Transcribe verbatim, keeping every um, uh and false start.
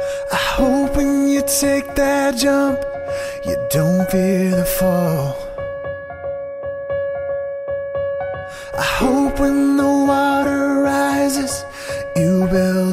I hope when you take that jump, you don't fear the fall. I hope when the water rises, you build